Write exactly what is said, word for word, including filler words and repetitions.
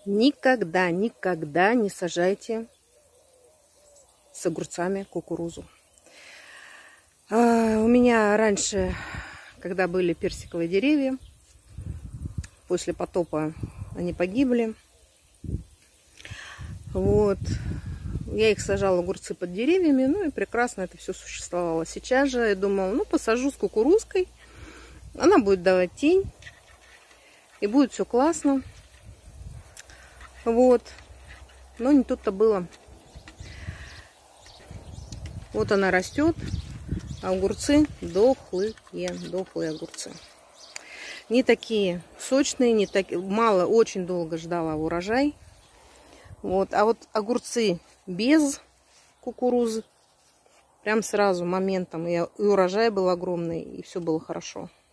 Никогда, никогда не сажайте с огурцами кукурузу. А, у меня раньше, когда были персиковые деревья, после потопа они погибли. Вот. Я их сажала, огурцы, под деревьями, ну и прекрасно это все существовало. Сейчас же я думала, ну посажу с кукурузкой, она будет давать тень, и будет все классно. Вот. Но не тут-то было. Вот она растет, а огурцы дохлые, дохлые огурцы. Не такие сочные, не такие, мало, очень долго ждала урожай. Вот, а вот огурцы без кукурузы, прям сразу моментом, и урожай был огромный, и все было хорошо.